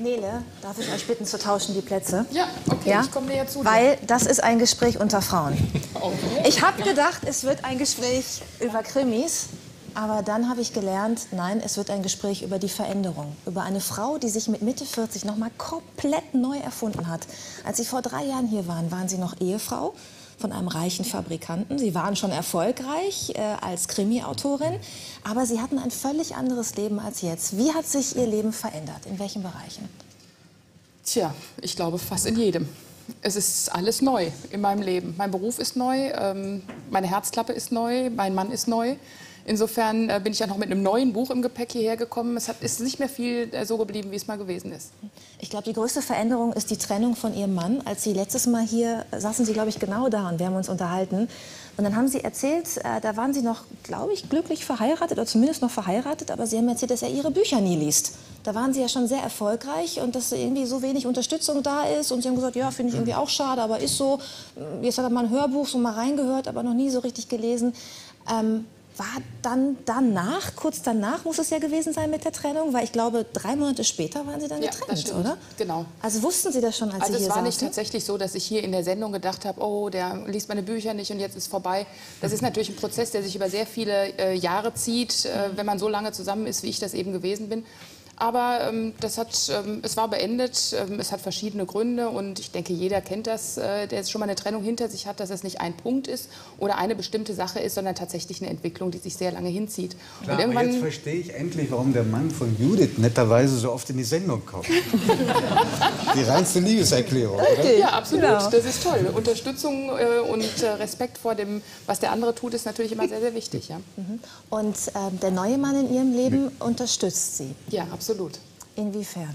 Nele, darf ich euch bitten zu tauschen die Plätze? Ja, okay, ja? Ich komme näher zu dir. Weil das ist ein Gespräch unter Frauen. Okay. Ich habe gedacht, es wird ein Gespräch über Krimis, aber dann habe ich gelernt, nein, es wird ein Gespräch über die Veränderung. Über eine Frau, die sich mit Mitte 40 noch mal komplett neu erfunden hat. Als Sie vor 3 Jahren hier waren, waren Sie noch Ehefrau von einem reichen Fabrikanten. Sie waren schon erfolgreich als Krimi-Autorin, aber Sie hatten ein völlig anderes Leben als jetzt. Wie hat sich Ihr Leben verändert? In welchen Bereichen? Tja, ich glaube fast in jedem. Es ist alles neu in meinem Leben. Mein Beruf ist neu, meine Herzklappe ist neu, mein Mann ist neu. Insofern bin ich ja noch mit einem neuen Buch im Gepäck hierher gekommen. Ist nicht mehr viel so geblieben, wie es mal gewesen ist. Ich glaube, die größte Veränderung ist die Trennung von Ihrem Mann. Als Sie letztes Mal hier saßen Sie, glaube ich, genau da und wir haben uns unterhalten. Und dann haben Sie erzählt, da waren Sie noch, glaube ich, glücklich verheiratet oder zumindest noch verheiratet. Aber Sie haben erzählt, dass er Ihre Bücher nie liest. Da waren Sie ja schon sehr erfolgreich und dass irgendwie so wenig Unterstützung da ist. Und Sie haben gesagt, ja, finde ich irgendwie auch schade, aber ist so. Jetzt hat er mal ein Hörbuch so mal reingehört, aber noch nie so richtig gelesen. War dann danach, kurz danach muss es ja gewesen sein mit der Trennung, weil ich glaube, 3 Monate später waren Sie dann getrennt, das stimmt. oder? Genau. Also wussten Sie das schon, als Sie hier saßen? Also es war nicht tatsächlich so, dass ich hier in der Sendung gedacht habe, oh, der liest meine Bücher nicht und jetzt ist vorbei. Das ist natürlich ein Prozess, der sich über sehr viele Jahre zieht, wenn man so lange zusammen ist, wie ich das eben gewesen bin. Aber es war beendet, es hat verschiedene Gründe und ich denke, jeder kennt das, der jetzt schon mal eine Trennung hinter sich hat, dass es nicht ein Punkt ist oder eine bestimmte Sache ist, sondern tatsächlich eine Entwicklung, die sich sehr lange hinzieht. Klar, und aber jetzt verstehe ich endlich, warum der Mann von Judith netterweise so oft in die Sendung kommt. Die reinste Liebeserklärung, oder? Ja, absolut, Genau. Das ist toll. Unterstützung und Respekt vor dem, was der andere tut, ist natürlich immer sehr, sehr wichtig. Ja, Und der neue Mann in Ihrem Leben unterstützt Sie? ja, absolut. Inwiefern?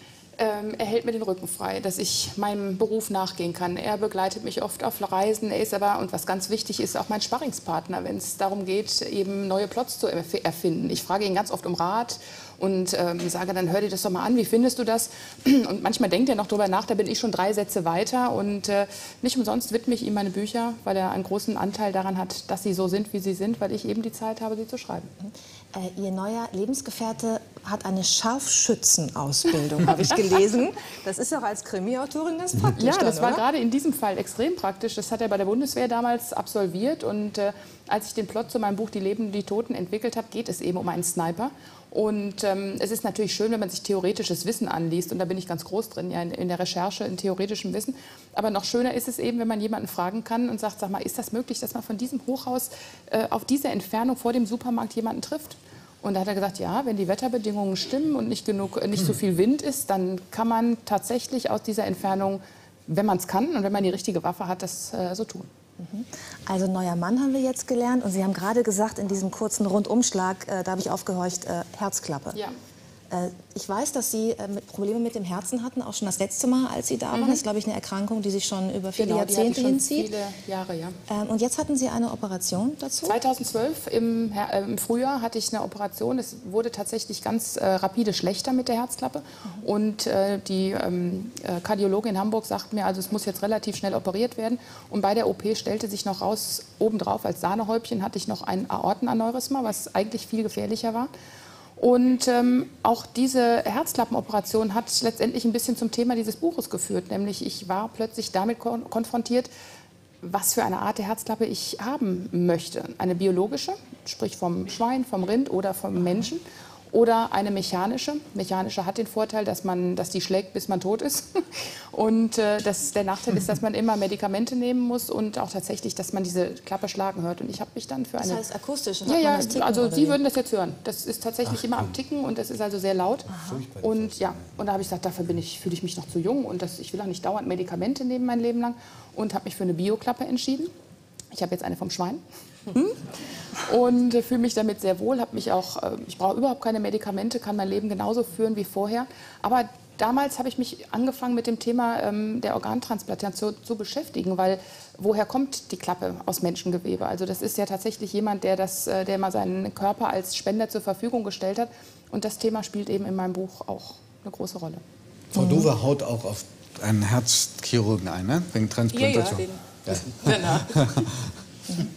Er hält mir den Rücken frei, dass ich meinem Beruf nachgehen kann. Er begleitet mich oft auf Reisen. Er ist aber, und was ganz wichtig ist, auch mein Sparringspartner, wenn es darum geht, eben neue Plots zu erfinden. Ich frage ihn ganz oft um Rat und sage dann, hör dir das doch mal an, wie findest du das? Und manchmal denkt er noch drüber nach, da bin ich schon 3 Sätze weiter. Und nicht umsonst widme ich ihm meine Bücher, weil er einen großen Anteil daran hat, dass sie so sind, wie sie sind, weil ich eben die Zeit habe, sie zu schreiben. Ihr neuer Lebensgefährte hat eine Scharfschützenausbildung, habe ich gelesen. Das ist auch als Krimi-Autorin ganz praktisch. Ja, das dann, war oder? gerade in diesem Fall extrem praktisch. Das hat er bei der Bundeswehr damals absolviert. Und als ich den Plot zu meinem Buch Die Lebenden, die Toten entwickelt habe, geht es eben um einen Sniper. Und es ist natürlich schön, wenn man sich theoretisches Wissen anliest. Und da bin ich ganz groß drin, ja, in der Recherche, in theoretischem Wissen. Aber noch schöner ist es eben, wenn man jemanden fragen kann und sagt, sag mal, ist das möglich, dass man von diesem Hochhaus auf diese Entfernung vor dem Supermarkt jemanden trifft? Und da hat er gesagt, ja, wenn die Wetterbedingungen stimmen und nicht so viel Wind ist, dann kann man tatsächlich aus dieser Entfernung, wenn man es kann und wenn man die richtige Waffe hat, das so tun. Also neuer Mann haben wir jetzt gelernt. Und Sie haben gerade gesagt, in diesem kurzen Rundumschlag, da habe ich aufgehorcht, Herzklappe. Ja. Ich weiß, dass Sie Probleme mit dem Herzen hatten, auch schon das letzte Mal, als Sie da waren. Das ist, glaube ich, eine Erkrankung, die sich schon über viele Jahrzehnte hinzieht. Viele Jahre, ja. Und jetzt hatten Sie eine Operation dazu? 2012 im Frühjahr hatte ich eine Operation. Es wurde tatsächlich ganz rapide schlechter mit der Herzklappe. Und die Kardiologin in Hamburg sagt mir, also es muss jetzt relativ schnell operiert werden. Und bei der OP stellte sich noch raus, obendrauf als Sahnehäubchen hatte ich noch ein Aortenaneurysma, was eigentlich viel gefährlicher war. Und auch diese Herzklappenoperation hat letztendlich ein bisschen zum Thema dieses Buches geführt. Nämlich ich war plötzlich damit konfrontiert, was für eine Art der Herzklappe ich haben möchte. Eine biologische, sprich vom Schwein, vom Rind oder vom Menschen. Oder eine mechanische. Mechanische hat den Vorteil, dass die schlägt, bis man tot ist. Und der Nachteil ist, dass man immer Medikamente nehmen muss und auch tatsächlich, dass man diese Klappe schlagen hört. Und ich habe mich dann für eine... Das heißt akustisch? Ja, also Sie würden das jetzt hören. Das ist tatsächlich immer am Ticken und das ist also sehr laut. Und ja, und da habe ich gesagt, dafür fühle ich mich noch zu jung und ich will auch nicht dauernd Medikamente nehmen mein Leben lang. Und habe mich für eine Bioklappe entschieden. Ich habe jetzt eine vom Schwein. Und fühle mich damit sehr wohl. Ich brauche überhaupt keine Medikamente, kann mein Leben genauso führen wie vorher. Aber damals habe ich mich angefangen mit dem Thema der Organtransplantation zu beschäftigen, weil woher kommt die Klappe aus Menschengewebe? Also das ist ja tatsächlich jemand, der mal seinen Körper als Spender zur Verfügung gestellt hat. Und das Thema spielt eben in meinem Buch auch eine große Rolle. Frau Dover haut auch auf einen Herzchirurgen ein, ne? Wegen Transplantation. Ja.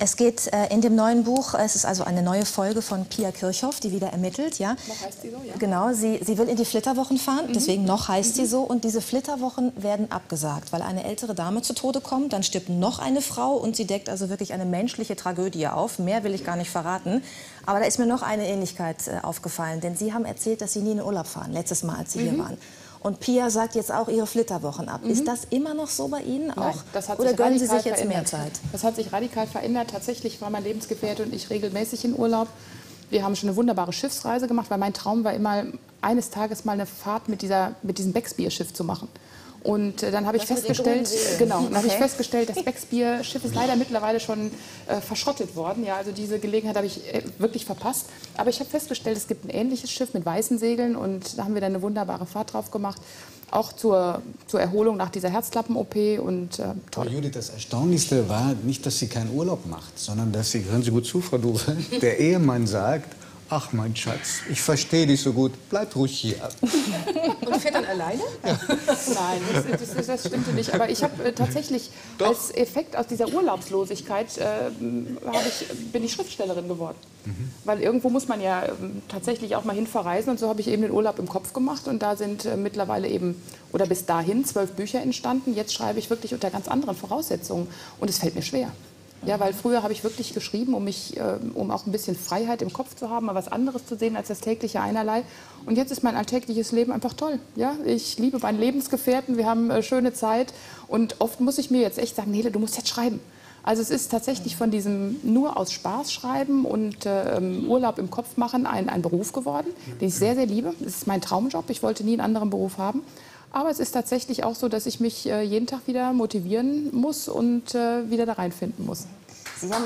Es geht in dem neuen Buch, es ist also eine neue Folge von Pia Kirchhoff, die wieder ermittelt. Ja? Noch heißt sie so, ja? Genau, sie will in die Flitterwochen fahren, deswegen noch heißt sie so. Und diese Flitterwochen werden abgesagt, weil eine ältere Dame zu Tode kommt. Dann stirbt noch eine Frau und sie deckt also wirklich eine menschliche Tragödie auf. Mehr will ich gar nicht verraten. Aber da ist mir noch eine Ähnlichkeit aufgefallen. Denn Sie haben erzählt, dass Sie nie in den Urlaub fahren, letztes Mal, als Sie hier waren. Und Pia sagt jetzt auch ihre Flitterwochen ab. Ist das immer noch so bei Ihnen auch? Nein, das hat oder sich gönnen Sie radikal sich jetzt mehr verändert. Zeit? Das hat sich radikal verändert. Tatsächlich war mein Lebensgefährte und ich regelmäßig in Urlaub. Wir haben schon eine wunderbare Schiffsreise gemacht, weil mein Traum war immer, eines Tages mal eine Fahrt mit diesem Becksbier-Schiff zu machen. Und dann habe ich festgestellt, das Becksbier-Schiff ist leider mittlerweile schon verschrottet worden. Ja, also diese Gelegenheit habe ich wirklich verpasst. Aber ich habe festgestellt, es gibt ein ähnliches Schiff mit weißen Segeln und da haben wir dann eine wunderbare Fahrt drauf gemacht. Auch zur Erholung nach dieser Herzklappen-OP und toll. Judith, das Erstaunlichste war nicht, dass sie keinen Urlaub macht, sondern dass sie, hören Sie gut zu, Frau Dove, der Ehemann sagt, ach mein Schatz, ich verstehe dich so gut, bleib ruhig hier. Und fährt dann alleine? Ja. Nein, das stimmte nicht. Aber ich habe tatsächlich als Effekt aus dieser Urlaubslosigkeit bin ich Schriftstellerin geworden. Weil irgendwo muss man ja tatsächlich auch mal hin verreisen. Und so habe ich eben den Urlaub im Kopf gemacht. Und da sind mittlerweile eben, oder bis dahin, 12 Bücher entstanden. Jetzt schreibe ich wirklich unter ganz anderen Voraussetzungen. Und es fällt mir schwer. Ja, weil früher habe ich wirklich geschrieben, um auch ein bisschen Freiheit im Kopf zu haben, mal was anderes zu sehen als das tägliche Einerlei. Und jetzt ist mein alltägliches Leben einfach toll. Ja, ich liebe meinen Lebensgefährten, wir haben schöne Zeit. Und oft muss ich mir jetzt echt sagen, Nele, du musst jetzt schreiben. Also es ist tatsächlich von diesem nur aus Spaß schreiben und Urlaub im Kopf machen ein Beruf geworden, den ich sehr, sehr liebe. Das ist mein Traumjob. Ich wollte nie einen anderen Beruf haben. Aber es ist tatsächlich auch so, dass ich mich jeden Tag wieder motivieren muss und wieder da reinfinden muss. Sie haben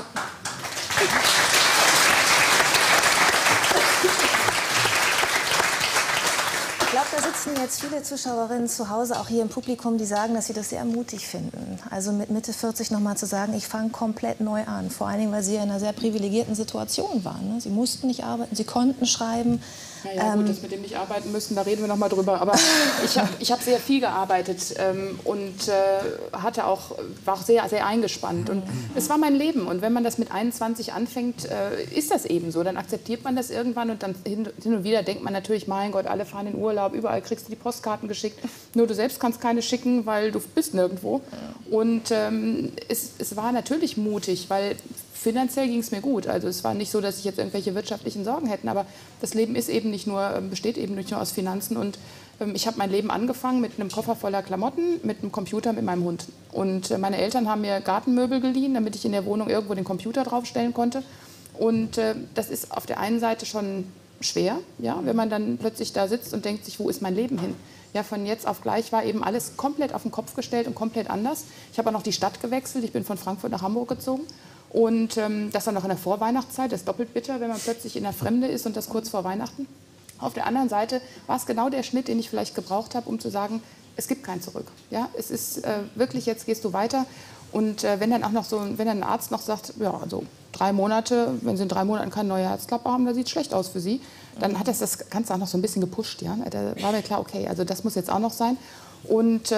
Ich glaube, da sitzen jetzt viele Zuschauerinnen zu Hause, auch hier im Publikum, die sagen, dass sie das sehr mutig finden. Also mit Mitte 40 noch mal zu sagen, ich fange komplett neu an. Vor allen Dingen, weil sie ja in einer sehr privilegierten Situation waren. Ne? Sie mussten nicht arbeiten, sie konnten schreiben. Ja, gut, das mit dem nicht arbeiten müssen, da reden wir noch mal drüber. Aber ich hab sehr viel gearbeitet und war auch sehr, sehr eingespannt. Und es war mein Leben. Und wenn man das mit 21 anfängt, ist das eben so. Dann akzeptiert man das irgendwann und dann hin und wieder denkt man natürlich, mein Gott, alle fahren in Urlaub, überall kriegst du die Postkarten geschickt. Nur du selbst kannst keine schicken, weil du bist nirgendwo. Und es war natürlich mutig, weil finanziell ging es mir gut. Also es war nicht so, dass ich jetzt irgendwelche wirtschaftlichen Sorgen hätte, aber das Leben besteht eben nicht nur aus Finanzen. Und ich habe mein Leben angefangen mit einem Koffer voller Klamotten, mit einem Computer, mit meinem Hund. Und meine Eltern haben mir Gartenmöbel geliehen, damit ich in der Wohnung irgendwo den Computer draufstellen konnte. Und das ist auf der einen Seite schon schwer, ja, wenn man dann plötzlich da sitzt und denkt sich, wo ist mein Leben hin? Ja, von jetzt auf gleich war eben alles komplett auf den Kopf gestellt und komplett anders. Ich habe auch noch die Stadt gewechselt, ich bin von Frankfurt nach Hamburg gezogen. Und das dann noch in der Vorweihnachtszeit, das ist doppelt bitter, wenn man plötzlich in der Fremde ist und das kurz vor Weihnachten. Auf der anderen Seite war es genau der Schnitt, den ich vielleicht gebraucht habe, um zu sagen, es gibt kein Zurück. Ja, es ist wirklich, jetzt gehst du weiter. Und wenn dann ein Arzt noch sagt, ja, also 3 Monate, wenn Sie in 3 Monaten keine neue Herzklappe haben, dann sieht es schlecht aus für Sie. Dann hat das Ganze auch noch so ein bisschen gepusht. Ja? Da war mir klar, okay, also das muss jetzt auch noch sein. Und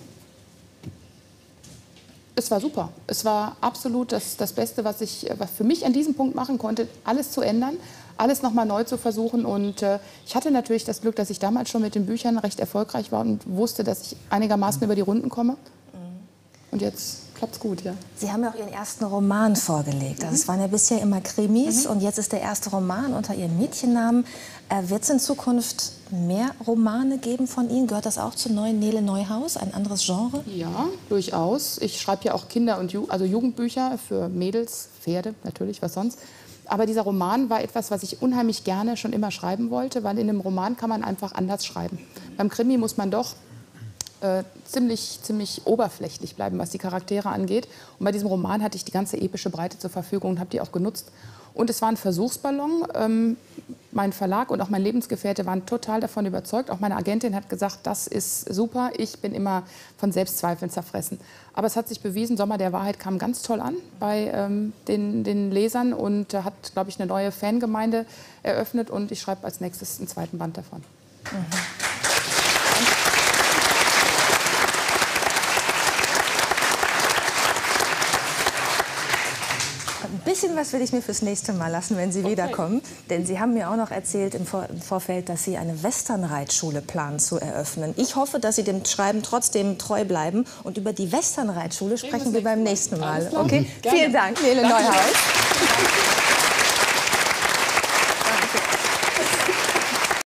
es war super. Es war absolut das Beste, was für mich an diesem Punkt machen konnte, alles zu ändern, alles nochmal neu zu versuchen. Und ich hatte natürlich das Glück, dass ich damals schon mit den Büchern recht erfolgreich war und wusste, dass ich einigermaßen über die Runden komme. Und jetzt klappt's gut, ja. Sie haben ja auch Ihren ersten Roman vorgelegt. Also es waren ja bisher immer Krimis und jetzt ist der erste Roman unter Ihrem Mädchennamen. Wird es in Zukunft mehr Romane geben von Ihnen? Gehört das auch zu neuen Nele Neuhaus, ein anderes Genre? Ja, durchaus. Ich schreibe ja auch Kinder- und Jugendbücher für Mädels, Pferde natürlich, was sonst. Aber dieser Roman war etwas, was ich unheimlich gerne schon immer schreiben wollte, weil in einem Roman kann man einfach anders schreiben. Beim Krimi muss man doch ziemlich oberflächlich bleiben, was die Charaktere angeht. Und bei diesem Roman hatte ich die ganze epische Breite zur Verfügung und habe die auch genutzt. Und es war ein Versuchsballon. Mein Verlag und auch mein Lebensgefährte waren total davon überzeugt. Auch meine Agentin hat gesagt, das ist super. Ich bin immer von Selbstzweifeln zerfressen. Aber es hat sich bewiesen, Sommer der Wahrheit kam ganz toll an bei den Lesern und hat, glaube ich, eine neue Fangemeinde eröffnet. Und ich schreibe als nächstes einen 2. Band davon. bisschen was will ich mir fürs nächste Mal lassen, wenn Sie wiederkommen. Denn Sie haben mir auch noch erzählt im Vorfeld, dass Sie eine Westernreitschule planen zu eröffnen. Ich hoffe, dass Sie dem Schreiben trotzdem treu bleiben. Und über die Westernreitschule sprechen wir beim nächsten Mal. Okay? Vielen Dank, Nele Neuhaus.